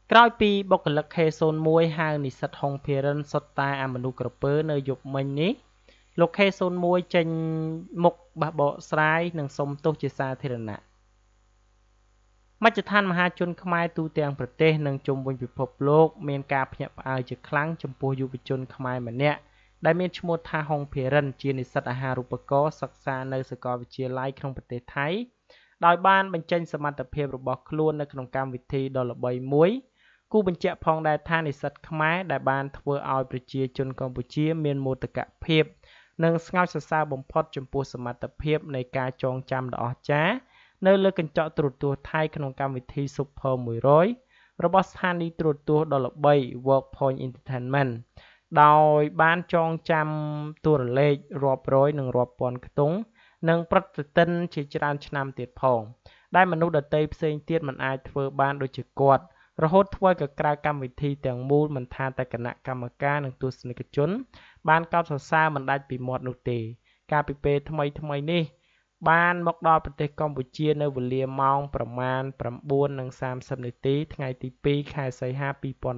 ក្រោយពីបុគ្គលិក K01 ហៅនិស្សិតហុងភារិនសុទ្ធតែអាមនុស្សក្រពើនៅយប់មិញនេះលោក K01 ចេញមុខបះបកស្រាយនិងសុំទោសជាសាធារណៈមជ្ឈដ្ឋានមហាជនខ្មែរទូទាំងប្រទេសនិងជុំវិញពិភពលោកមានការភ្ញាក់ផ្អើលជាខ្លាំងចំពោះយុវជនខ្មែរម្នាក់ដែលមានឈ្មោះថាហុងភារិនជានិស្សិតអាហារូបករណ៍សិក្សានៅសាកលវិទ្យាល័យក្នុងប្រទេសថៃដោយបានបញ្ចេញសមត្ថភាពរបស់ខ្លួននៅក្នុងកម្មវិធីដ៏ល្បីមួយគូបញ្ជាក់ផងដែរថានិស្សិតខ្មែរដែលបានធ្វើឲ្យប្រជាជនកម្ពុជាមានមោទកភាពនិងស្ងើចសរសើរបំផុតចំពោះសមត្ថភាពនៃការចងចាំដ៏អស្ចារ្យនៅលើកញ្ចក់ទូរទស្សន៍ថៃក្នុងកម្មវិធី Super 100របស់ស្ថានីយ៍ទូរទស្សន៍ដ៏ល្បី Workpoint Entertainment ដោយបានចងចាំតួរលេខរាប់រយនិងរាប់ពាន់ខ្ទង់និងប្រតិទិនជាច្រើនឆ្នាំទៀតផងដែលមនុស្សដទៃផ្សេងទៀតមិនអាចធ្វើបានដូចជាគាត់រហូតធ្វើឲ្យក្រៅកម្មវិធីទាំងមូលមិនថាតែគណៈកម្មការនិងទស្សនិកជនបានកោតសរសើរមិនដាច់ពីមាត់នោះទេកាលពីពេលថ្មីនេះបានមកដល់ប្រទេសកម្ពុជានៅវេលាម៉ោងប្រមាណ 9:30 នាទីថ្ងៃទី 2 ខែសីហា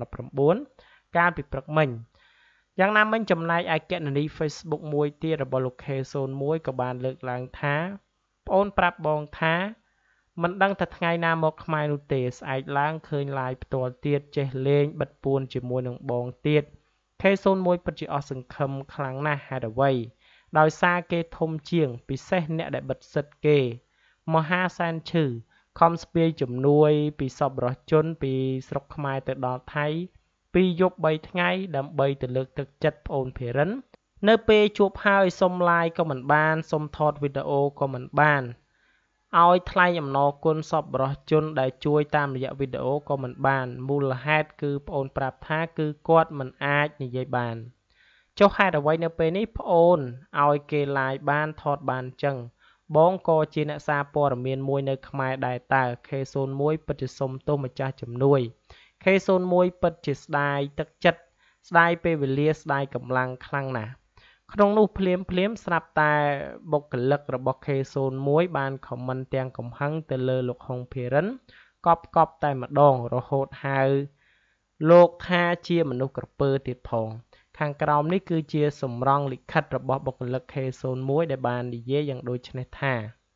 2019 កាលពីព្រឹកមិញយ៉ាងណាមិញចំណែកឯគណនី Facebook មួយទៀតរបស់លោក K01 ក៏បានលើកឡើងថាប្អូនប្រាប់បងថាមិនដឹងថាថ្ងៃណាមកខ្មែរនោះទេស្អែកឡើងឃើញ live ផ្ទាល់ទៀតចេះលេងបិទពួនជាមួយនឹងបងទៀត K01 ពិតជាអស់សង្ឃឹមខ្លាំងណាស់ហេតុអ្វីដោយសារគេធំជាងពិសេសអ្នកដែលបិទសិទ្ធគេមហាសែនឈឺខំស្ពាយជំនួយពីសប្បុរសជនពីស្រុកខ្មែរទៅដល់ថៃ2យប់3ថ្ងៃដើម្បីទៅលើកទឹកចិត្តប្អូនភារិននៅពេលជួបហើយសុំ live ក៏មិនបានសុំថតវីដេអូក៏មិនបានឲ្យថ្លែងអំណរគុណសប្បុរសជនដែលជួយតាមរយៈវីដេអូក៏មិនបានមូលហេតុគឺប្អូនប្រាប់ថាគឺគាត់មិនអាចនិយាយបានចុះហេតុអ្វីនៅពេលនេះប្អូនឲ្យគេ live បានថតបានចឹងបងក៏ជាអ្នកសារព័ត៌មានមួយនៅខ្មែរដែរតើ K01 ពិតជាសុំទោសម្ចាស់ជំនួយ K01 ពិតជាស្ដាយទឹកចិត្តស្ដាយពេលវេលាស្ដាយកម្លាំងខ្លាំងណាស់ក្នុងនោះភ្លាមស្រាប់តែបុគ្គលិករបស់ K01 បានខមមិនទាំងកំហឹងទៅលើលោកហុងភារិនកប់តែម្ដងរហូតហៅលោកថាជាមនុស្សក្រពើទៀតផងខាងក្រោមនេះគឺជាសម្រង់លិខិតរបស់បុគ្គលិក K01 ដែលបាននិយាយយ៉ាងដូចនេះថា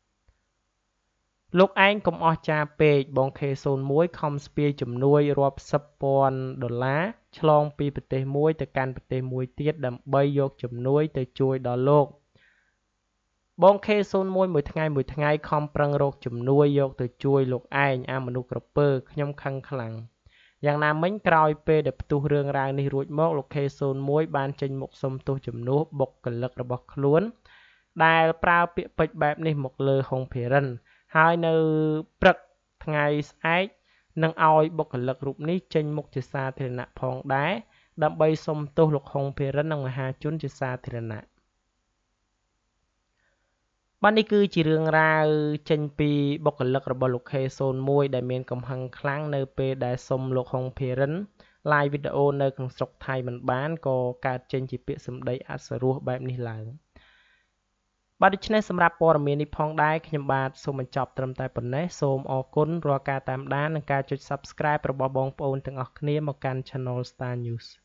លោកឯងកុំអស្ចារ្យពេកបង K01 ខំស្ពាយជំនួយរាប់សិបពាន់ដុល្លារឆ្លងពីប្រទេសមួយទៅកាន់ប្រទេសមួយទៀតដើម្បីយកជំនួយទៅជួយដល់លោកបង K01 មួយថ្ងៃខំប្រឹងរកជំនួយយកទៅជួយលោកឯងអាមនុស្សក្រពើខ្ញុំខឹងខ្លាំងយ៉ាងណាមិញក្រោយពេលដែលផ្ទុះរឿងរ៉ាវនេះរួចមកលោក K01 បានចេញមុខសុំទោសជំនួសបុគ្គលិករបស់ខ្លួនដែលប្រើពាក្យពេចន៍បែបនេះមកលើហុងភារិនហើយនៅព្រឹកថ្ងៃស្អែកនឹងឲ្យបុគ្គលិករូបនេះចេញមុខជាសាធារណៈផងដែរដើម្បីសុំទោសលោកហុងភារិននិងមហាជនជាសាធារណៈបាទនេះគឺជារឿងរ៉ាវចេញពីបុគ្គលិករបស់លោក K01 ដែលមានកំហឹងខ្លាំងនៅពេលដែលសុំលោកហុងភារិន live វីដេអូនៅក្នុងស្រុកថៃមិនបានក៏កើតចេញជាពាក្យសម្ដីអសុរោះបែបនេះឡើងបាទដូច្នេះសម្រាប់ព័ត៌មាននេះផងដែរខ្ញុំបាទសូមបញ្ចប់ត្រឹមតែប៉ុណ្ណេះសូមអរគុណរាល់ការតាមដាននិងការចុច Subscribe របស់បងប្អូនទាំងអស់គ្នាមកកាន់ Channel Star News